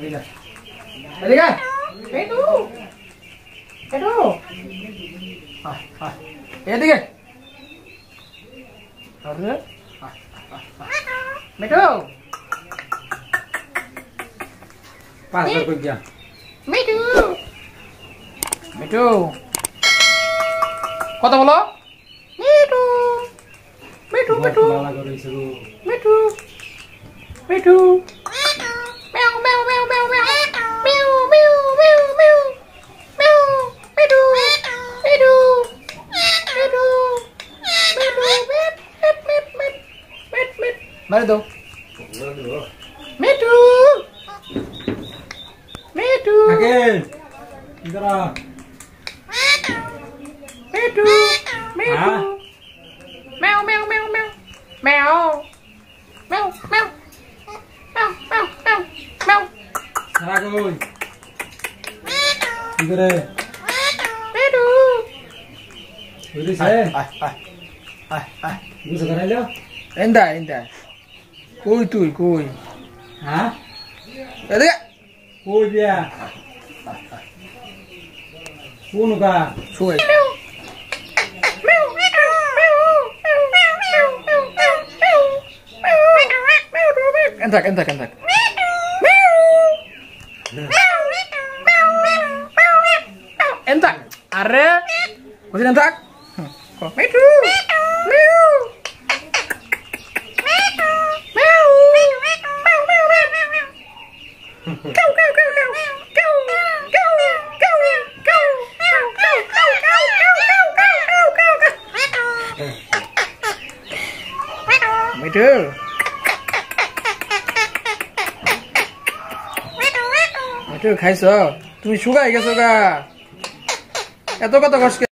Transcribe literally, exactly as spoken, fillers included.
এদিকে মেটু মেটু এদিকে আরে মেটু পাস কর গিয়া মেটু মেটু কথা বলো মেটু মেটু মেটু মেটু মেটু meow meow meow meow meow meow meow meow meow meow meow meow mari dong metu metu Akil indra metu metu meow meow meow meow meow meow meow meow meow meow meow Sarah koi indra metu udah saya ah ah ah ah ini sekarang lo endah endah koi tuh koi hah ada koi dia kuno ka suai entak entak entak entak are masih entak kok metu meow kau kau kau kau kau kau kau kau metu metu খাইছো তুমি সুগা গেছো গা এত কথা কষ্ট